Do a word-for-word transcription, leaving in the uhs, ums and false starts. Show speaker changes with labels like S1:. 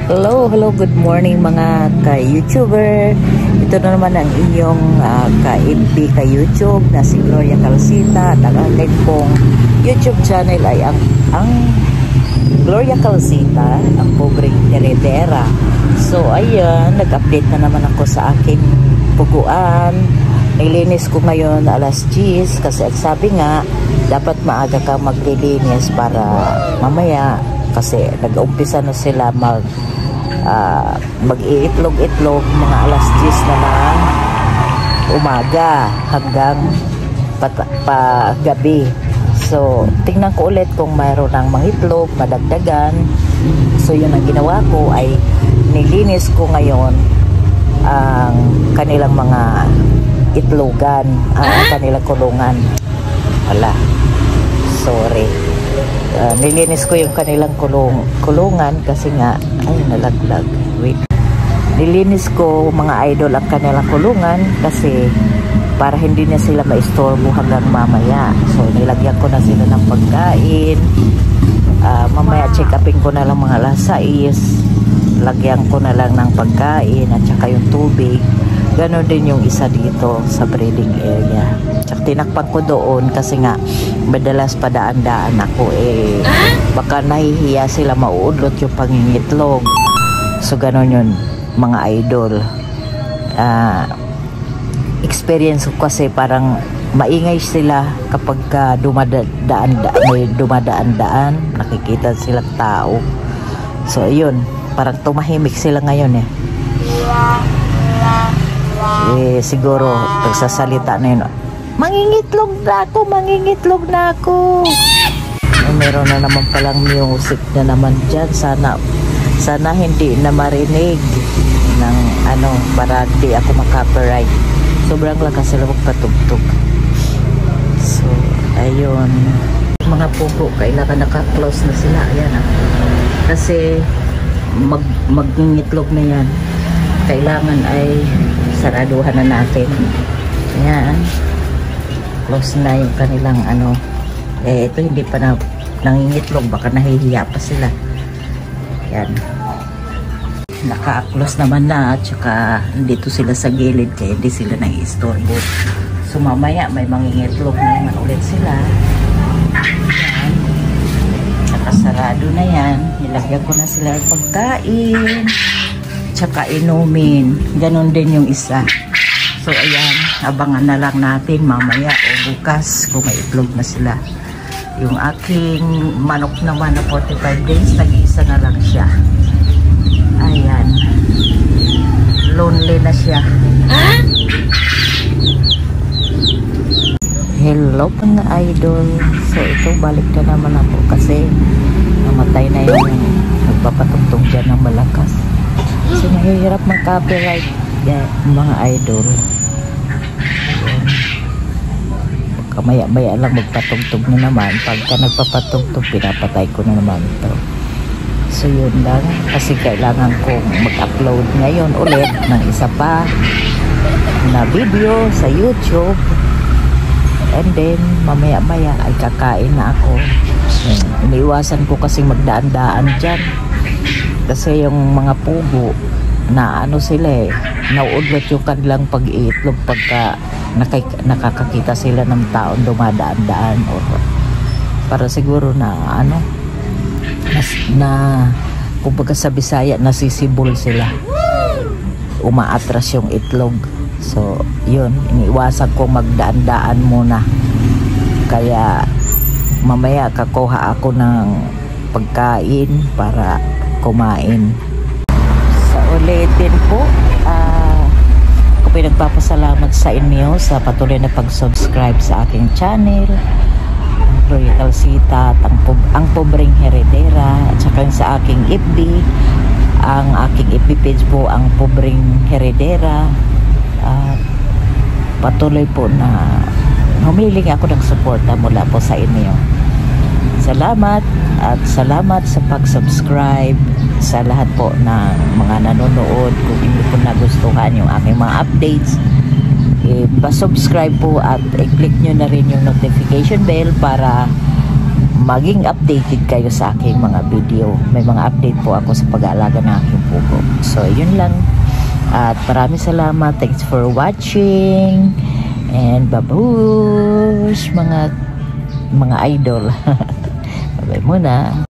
S1: Hello, hello, good morning mga ka-YouTuber. Ito na naman ang inyong uh, ka-M P ka-YouTube na si Gloria Calcita. At ang akin pong YouTube channel ay ang, ang Gloria Calcita, ang pobreng heredera. So, ayan, nag-update na naman ako sa aking puguan. Nilinis ko ngayon alas diyes kasi at sabi nga, dapat maaga ka maglilinis para mamaya kasi nag-umpisa na sila mag uh, mag-iitlog-itlog mga alas diyes na ng umaga hanggang pa gabi. So, tingnan ko ulit kung mayroon ng mga itlog, madagdagan. So, yun ang ginawa ko ay nilinis ko ngayon ang kanilang mga itlogan, ang kanilang kulungan. Wala. Sorry. Uh, nilinis ko yung kanilang kulung kulungan kasi nga ay nalaglag. Wait. Nilinis ko mga idol ang kanilang kulungan kasi para hindi na sila maistorbo hanggang mamaya. So nilagyan ko na sila ng pagkain. Uh, mamaya check upin ko na lang mga alas sais. Lagyan ko na lang ng pagkain at saka yung tubig. Ganon din yung isa dito sa breeding area. Tsaka tinakpan ko doon kasi nga madalas padaan-daan ako eh baka nahihiya sila mauudlot yung pangingitlog. So ganon yun mga idol. Uh, experience ko kasi parang maingay sila kapag uh, dumadaan may dumadaan-daan, nakikita sila tao. So ayun, parang tumahimik sila ngayon eh. Eh, siguro pagsasalita na yun, mangingitlog na ako, mangingitlog na ako. Eh, meron na naman palang music na naman dyan. Sana, sana hindi na marinig ng ano, para di ako makapiright. Sobrang lakas sila magpatugtog. So, ayun. Mga pupo, kailangan naka-close na sila. Ayan ah. Kasi, mag, magingitlog na yan. Kailangan ay saraduhan na natin. Ayan. Close na yung kanilang ano. Eh, ito hindi pa na nangingitlog. Baka nahihiya pa sila. Ayan. Naka-close naman na. At saka dito sila sa gilid. Kaya hindi sila nai-istorbo. So mamaya may mangingitlog na naman ulit sila. Ayan. Nakasarado na yan. Nilagyan ko na sila ng pagkain. Tsaka inumin. Ganon din yung isa. So ayan, abangan na lang natin mamaya o bukas kung may itlog na sila. Yung aking manok naman na forty-five days, nag-iisa na lang siya. Ayan. Lonely na siya. Hello mga idol. So ito, balik na naman ako kasi namatay na yung nagpapatugtog dyan ng malakas. So mahirap mag-copyright yeah, mga idol. Kamaya-maya lang magpatugtog na naman. Pagka nagpapatugtog, pinapatay ko na naman ito. So yun lang. Kasi kailangan kong mag-upload ngayon ulit ng isa pa na video sa YouTube. And then mamaya-maya ay kakain na ako. Iniiwasan ko kasi magdaan-daan dyan. Kasi yung mga pugo na ano sila eh, nauudlot yung kanilang pag-iitlog pagka nakakakita sila ng taon dumadaan-daan o para siguro na ano na, na kumbaga sa Bisaya nasisibol sila, umaatras yung itlog. So yun, iniiwasan ko magdaan-daan muna, kaya mamaya kakuha ako ng pagkain para kumain. Sa ulitin po, uh, ako pinagpapasalamat sa inyo sa patuloy na pag-subscribe sa aking channel, Gloria Calcita, ang, ang pobreng heredera, at saka sa aking F B, ang aking F B page po, ang pobreng heredera. Uh, patuloy po na humiling ako ng suporta mula po sa inyo. Salamat at salamat sa pag-subscribe sa lahat po ng mga nanonood. Kung hindi po nagustuhan yung aking mga updates, eh, pa-subscribe po at i-click nyo na rin yung notification bell para maging updated kayo sa aking mga video. May mga update po ako sa pag-aalaga ng aking pugo. So, yun lang. At maraming salamat. Thanks for watching. And babush, mga mga idol. Bye-bye muna.